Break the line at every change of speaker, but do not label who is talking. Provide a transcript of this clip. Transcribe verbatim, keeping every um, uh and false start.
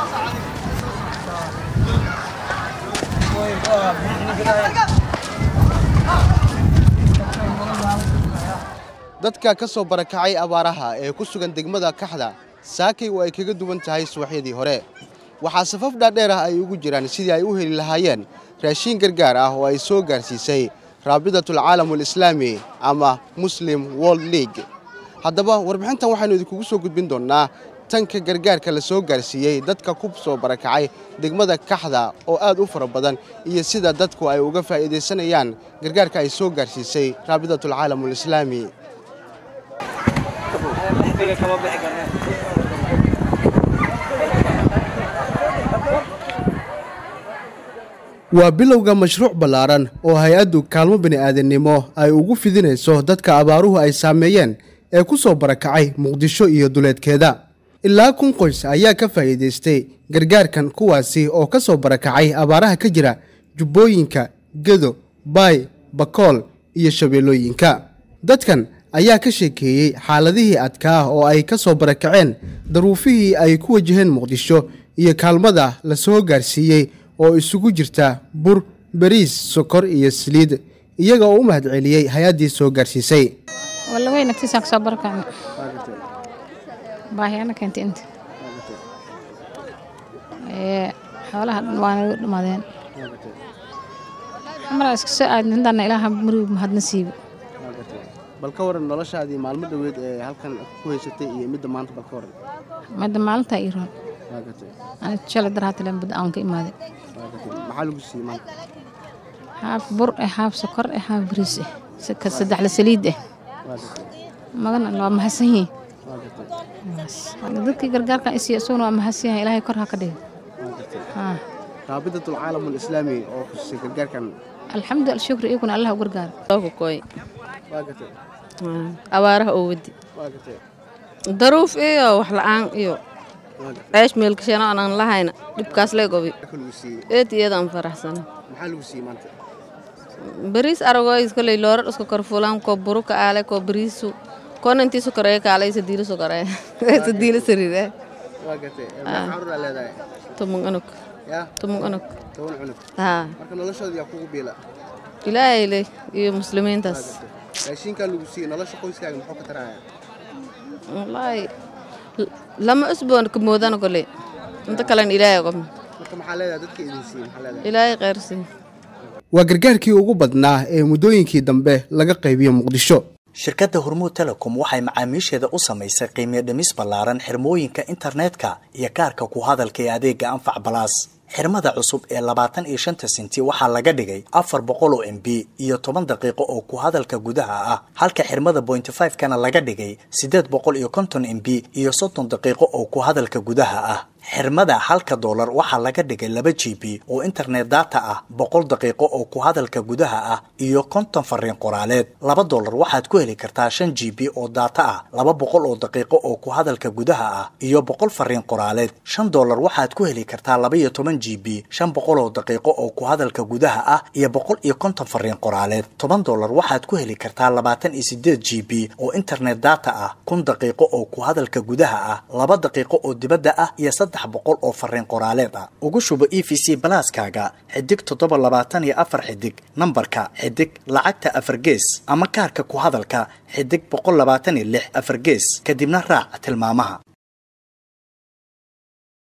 dadka ka soo barakacay abaaraha ee ku sugan degmada Kaxda saakay oo ay kaga duwan tahay subaxyadii hore waxa safaf dhaadheer ah ay ugu jiraan sidii ay u heli lahaayeen raashin gargaar ah oo ay soo gaarsiisay Raabidatul Caalamul Islaami ama Muslim World League haddaba warbixintan waxaanu idinku soo gudbin doonaa tanka gargaarka la soo gaarsiiyay dadka ku soo barakacay degmada Kaxda oo aad u fara badan iyo sida dadku ay uga faa'iideysanayaan gargaarka ay soo gaarsiisay Raabidatul Caalamul Islaami waa bilowga mashruuc ballaaran oo hay'addu kaalmo bini'aadanimo ay ugu fidinayso dadka abaaruhu ay saameeyeen ee ku soo barakacay Muqdisho iyo duleedkeeda ilaa kun qoys ayaa ka faa'iideystay gargaarkan kuwaasi oo ka soo barakacay abaaraha ka jira Jubbooyinka, Gedo, Baay, Bakool iyo Shabeellooyinka dadkan ayaa ka sheekeeyay xaaladihii adkaa oo ay ka soo barakaceen daruufihii ay ku wajaheen Muqdisho iyo kaalmada la soo gaarsiiyay oo isugu jirta bur, bariis, sokor iyo saliid iyaga oo u mahadceliyay hay'adii soo gaarsiisay
walla way nagtiisa ka soo barakacay baahiyana keentay inta ee xoolaha waan dhamaadeen amara iska soo aadnaan ilaaha mari mahadnasiib
bal ka waran noloshaadii maalmo dhaweed ee halkan ku haysatay iyo midda maanta bal ka waran
midda maalinta iiroon ana jala daraat leen bad aan ka imaaday
maxaa lagu siiyay maanta
haaf bur eh haaf sokor eh haaf bariis eh saddex la saliid eh magana loo mahadsan yahay dadka gargaarka isii soo waa mahadsan yahay ilaahay kor ha ka dhigo ha
Raabidatul Caalamul Islaami oo ku siiyay gargaarkan
alxamdulillah shukr iikuna allah gargaar
oo koy abaaraha oo wadi daruuf iyo wax la'aan iyo ايش ملك شينا انا لهayna dibkaas la gobi eed iyadaan faraxsan
maxaa lagu siiyay maanta
bariis arago iska leeylor isku karfulan ko buruka aale ko bariisu kon intii soo karay kaalay sadiilo soo karay sadiilo sariire
waa gatay maxaa run leedahay
tumun anuk
ya
tumun anuk
tumun anuk
ha
marka noloshooda yaa kugu biila
ilaahay leh iyo muslimiintaas
raashinka lagu siiyay nolosha qoyskaaga muxuu ka taraaya
wallahi lama usboon ka moodana gole inta kale ilaahay qom
marka maxaa leedahay dadka idin siin maxaa leedahay
ilaahay qeyrsin
waa gargaarkii ugu badnaa ee muddooyinkii dambe laga qaybiyo Muqdisho
shirkadda Hormuud Telecom waxay macaamiisheeda u samaysay qiimo dhimis ballaaran xirmooyinka internetka iyo kaarka ku hadalka ee adeega Anfac Plus xirmada cusub ee labaatan iyo shan senti waxaa laga dhigay afar boqol oo M B iyo toban daqiiqo oo ku hadalka gudaha ah halka xirmada point five kana laga dhigay siddeed boqol iyo konton M B iyo soddon daqiiqo oo ku hadalka gudaha ah xirmada halka dollar waxaa laga dhigay laba G B oo internet data ah boqol daqiiqo oo ku hadalka gudaha ah iyo konton fariin qoraaleed laba dollar waxaad ku heli kartaa shan G B oo data ah laba boqol oo daqiiqo oo ku hadalka gudaha ah iyo boqol fariin qoraaleed shan dollar waxaad ku heli kartaa laba iyo toban G B shan boqol oo daqiiqo oo ku hadalka gudaha ah iyo boqol iyo konton fariin qoraaleed toban dollar waxaad ku heli kartaa labaatan iyo siddeed G B oo internet data ah kun daqiiqo oo ku hadalka gudaha ah laba daqiiqo oo dibadda ah iyo saddex boqol oo fariin qoraaleed ah ugu shubo E V C Plus-kaaga xidig toddoba labaatan iyo afar xidig nambarka xidig lacagta afar gees ama kaarka ku hadalka xidig boqol labaatan iyo lix afar gees kadibna raac tilmaamaha